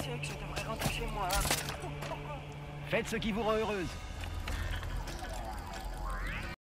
sais que je devrais rentrer chez moi. Faites ce qui vous rend heureuse.